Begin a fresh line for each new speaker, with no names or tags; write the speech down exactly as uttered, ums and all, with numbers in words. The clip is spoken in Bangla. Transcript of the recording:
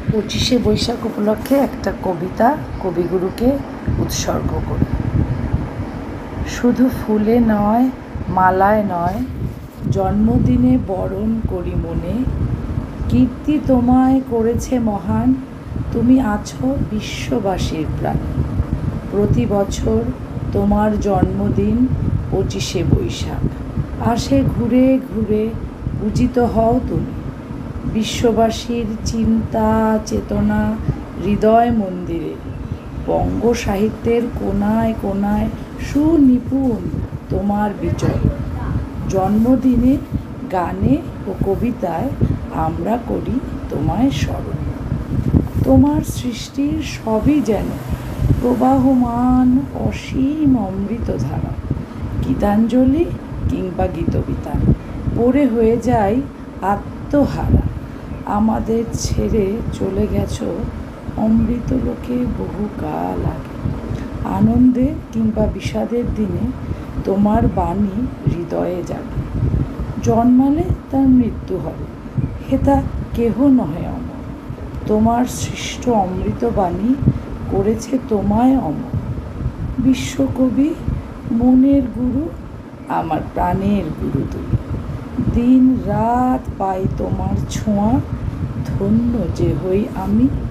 পঁচিশে বৈশাখ উপলক্ষে একটা কবিতা কবিগুরুকে উৎসর্গ করি। শুধু ফুলে নয়, মালায় নয়, জন্মদিনে বরণ করি মনে। কীর্তি তোমায় করেছে মহান, তুমি আছো বিশ্ববাসীর প্রাণে। প্রতি বছর তোমার জন্মদিন পঁচিশে বৈশাখ আসে ঘুরে ঘুরে, পূজিত হও তুমি। বিশ্ববাসীর চিন্তা চেতনা হৃদয় মন্দিরে, বঙ্গ সাহিত্যের কোনায় কোনায় সুনিপুণ তোমার বিচরণ। জন্মদিনে গানে ও কবিতায় আমরা করি তোমায় স্মরণ। তোমার সৃষ্টির সবই যেন প্রবাহমান অসীম অমৃতধারা। গীতাঞ্জলি কিংবা গীতবিতান পড়ে হয়ে যায় আত্মহারা। আমাদের ছেড়ে চলে গেছো অমৃত লোকে বহুকাল আগে। আনন্দে কিংবা বিষাদের দিনে তোমার বাণী হৃদয়ে জাগে। জন্মালে তার মৃত্যু হবে, হেতা কেহ নহে অমর। তোমার সৃষ্ট অমৃতবাণী করেছে তোমায় অমর। বিশ্বকবি মনের গুরু, আমার প্রাণের গুরু তুমি। দিন রাত পাই তোমার ছোঁয়া, ধন্য যে হই আমি।